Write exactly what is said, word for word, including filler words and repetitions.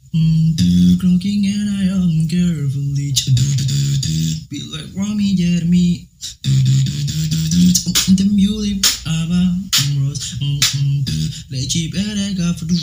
Mm, clocking and I am carefully. Be like Rami Jeremy. The beauty of a rose. Let cheap and I got for